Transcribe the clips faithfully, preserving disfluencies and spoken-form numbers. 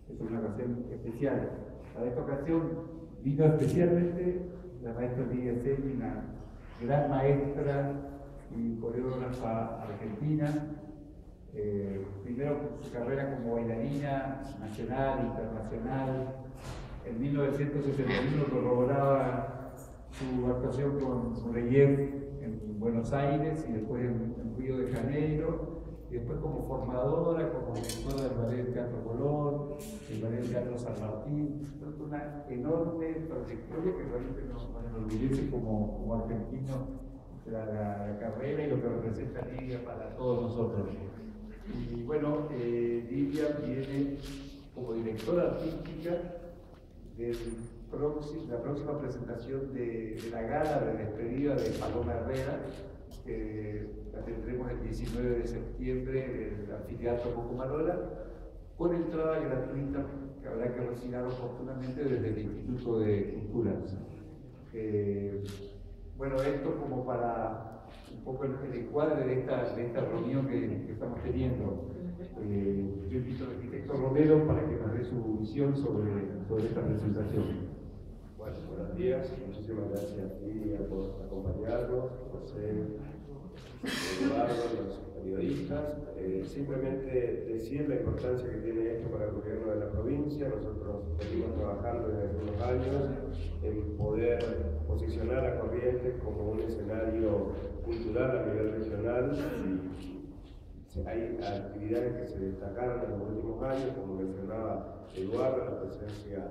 es una ocasión especial. Para esta ocasión vino especialmente la maestra Lidia Segni, una gran maestra y coreógrafa argentina. Eh, primero su carrera como bailarina nacional e internacional. En mil novecientos setenta y uno corroboraba su actuación con Nureyev en Buenos Aires y después en, en Río de Janeiro, y después como formadora, como directora del Ballet del Teatro Colón, el Ballet del Teatro San Martín. Es una enorme trayectoria que realmente nos, nos enorgullece como, como argentinos la, la, la carrera y lo que representa Lidia para todos nosotros. Y bueno, eh, Lidia viene como directora artística del próximo, la próxima presentación de, de la gala de despedida de Paloma Herrera, que la tendremos el diecinueve de septiembre en el anfiteatro Cocomarola, con entrada gratuita que habrá que retirar oportunamente desde el Instituto de Cultura. Eh, bueno, esto como para un poco el, el encuadre de esta, de esta reunión que, que estamos teniendo. Eh, yo invito al arquitecto Romero para que nos dé su visión sobre, sobre esta presentación. Bueno, buenos días, muchísimas gracias Lidia por acompañarnos, José, Eduardo, los periodistas. Eh, simplemente decir la importancia que tiene esto para el gobierno de la provincia. Nosotros venimos trabajando desde algunos años en poder posicionar a Corrientes como un escenario cultural a nivel regional. Y hay actividades que se destacaron en los últimos años, como mencionaba Eduardo, la presencia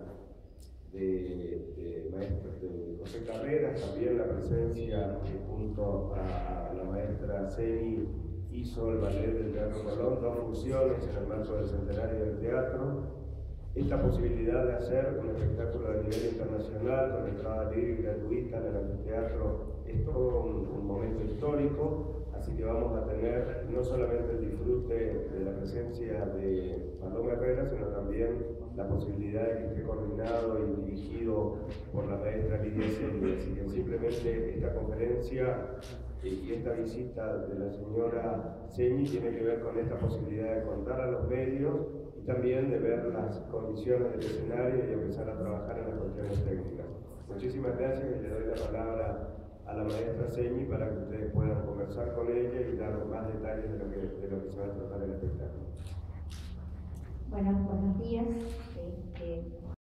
de, de maestros de José Carreras, también la presencia que junto a, a la maestra Segni hizo el ballet del Teatro Colón, dos funciones en el marco del centenario del teatro. Esta posibilidad de hacer un espectáculo de nivel internacional con entrada libre y gratuita en el anfiteatro es todo un, un momento histórico, así que vamos a tener no solamente el disfrute de la presencia de Paloma Herrera, sino también la posibilidad de que esté coordinado y dirigido por la maestra Lidia Segni. Así que simplemente esta conferencia y esta visita de la señora Segni tiene que ver con esta posibilidad de contar a los medios y también de ver las condiciones del escenario y empezar a trabajar en las cuestiones técnicas. Muchísimas gracias y le doy la palabra a la maestra Segni para que ustedes puedan conversar con ella y dar más detalles de lo que, de lo que se va a tratar el espectáculo. Bueno, buenos días. Este,